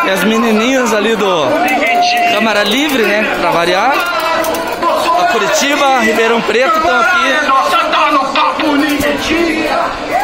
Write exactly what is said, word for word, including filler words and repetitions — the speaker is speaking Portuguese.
Tem as menininhas ali do Câmara Livre, né? Pra variar. A Curitiba, Ribeirão Preto estão aqui.